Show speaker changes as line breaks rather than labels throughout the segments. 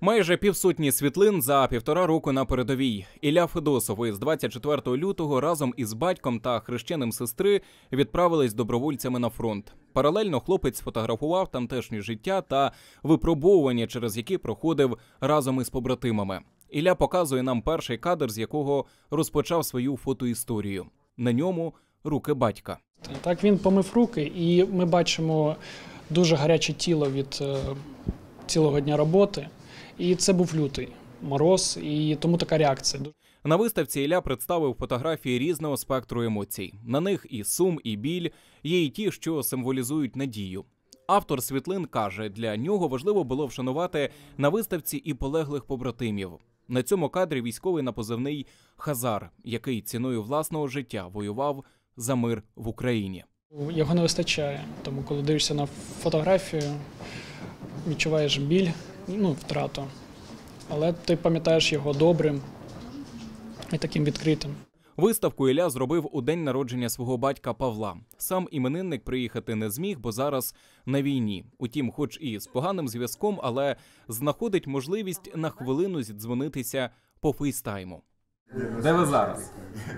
Майже півсотні світлин за 1,5 року на передовій. Ілля Федосов із 24 лютого разом із батьком та хрещеним сестри відправились добровольцями на фронт. Паралельно хлопець фотографував тамтешнє життя та випробовування, через які проходив разом із побратимами. Ілля показує нам перший кадр, з якого розпочав свою фотоісторію. На ньому руки батька.
Так, він помив руки, і ми бачимо дуже гаряче тіло від цілого дня роботи. І це був лютий, мороз, і тому така реакція.
На виставці Ілля представив фотографії різного спектру емоцій. На них і сум, і біль, є і ті, що символізують надію. Автор світлин каже, для нього важливо було вшанувати на виставці і полеглих побратимів. На цьому кадрі військовий на позивний «Хазар», який ціною власного життя воював за мир в Україні.
Його не вистачає, тому коли дивишся на фотографію, відчуваєш біль, втрату. Але ти пам'ятаєш його добрим і таким відкритим.
Виставку Ілля зробив у день народження свого батька Павла. Сам іменинник приїхати не зміг, бо зараз на війні. Утім, хоч і з поганим зв'язком, але знаходить можливість на хвилину зідзвонитися по фейстайму. Де ви зараз?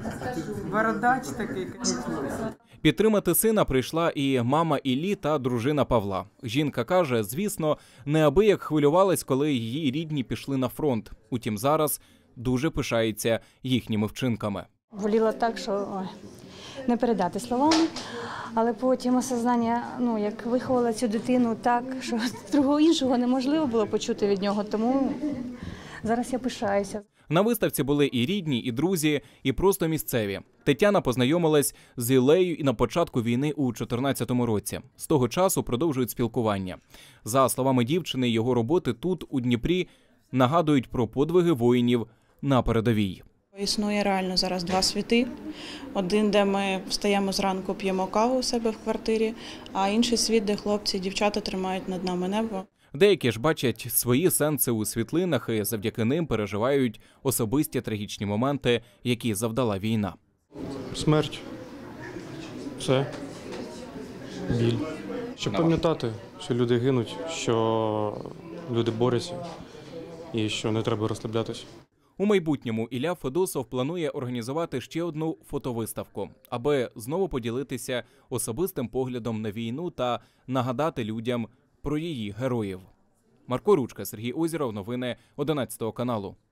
Бородач такий.
Підтримати сина прийшла і мама Іллі та дружина Павла. Жінка каже, звісно, неабияк хвилювалась, коли її рідні пішли на фронт. Утім, зараз дуже пишається їхніми вчинками.
Боліло так, що не передати словами, але потім осознання, як виховала цю дитину так, що другого іншого неможливо було почути від нього, тому зараз я пишаюся.
На виставці були і рідні, і друзі, і просто місцеві. Тетяна познайомилась з Іллею і на початку війни у 2014 році. З того часу продовжують спілкування. За словами дівчини, його роботи тут, у Дніпрі, нагадують про подвиги воїнів на передовій.
Існує реально зараз два світи. Один, де ми встаємо зранку, п'ємо каву у себе в квартирі, а інший світ, де хлопці і дівчата тримають над нами небо.
Деякі ж бачать свої сенси у світлинах і завдяки ним переживають особисті трагічні моменти, які завдала війна.
Смерть. Все. Біль. Щоб пам'ятати, що люди гинуть, що люди борються і що не треба розслаблятися.
У майбутньому Ілля Федосов планує організувати ще одну фотовиставку, аби знову поділитися особистим поглядом на війну та нагадати людям про її героїв. Марко Ручка, Сергій Озєров, новини 11 каналу.